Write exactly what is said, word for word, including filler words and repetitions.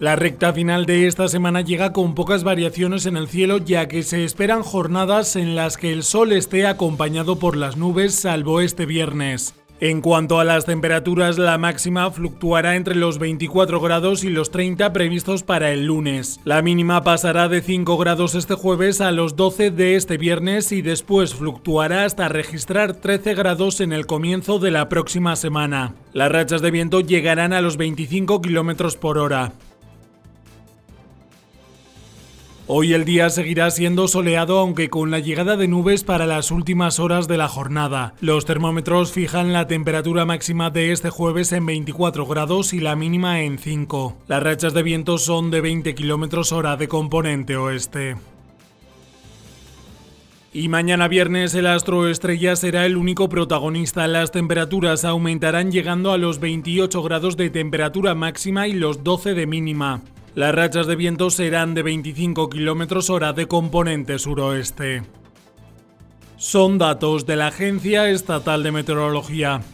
La recta final de esta semana llega con pocas variaciones en el cielo, ya que se esperan jornadas en las que el sol esté acompañado por las nubes, salvo este viernes. En cuanto a las temperaturas, la máxima fluctuará entre los veinticuatro grados y los treinta previstos para el lunes. La mínima pasará de cinco grados este jueves a los doce de este viernes y después fluctuará hasta registrar trece grados en el comienzo de la próxima semana. Las rachas de viento llegarán a los veinticinco kilómetros por hora. Hoy el día seguirá siendo soleado, aunque con la llegada de nubes para las últimas horas de la jornada. Los termómetros fijan la temperatura máxima de este jueves en veinticuatro grados y la mínima en cinco. Las rachas de viento son de veinte kilómetros hora de componente oeste. Y mañana viernes el astro estrella será el único protagonista. Las temperaturas aumentarán llegando a los veintiocho grados de temperatura máxima y los doce de mínima. Las rachas de viento serán de veinticinco kilómetros hora de componente suroeste. Son datos de la Agencia Estatal de Meteorología.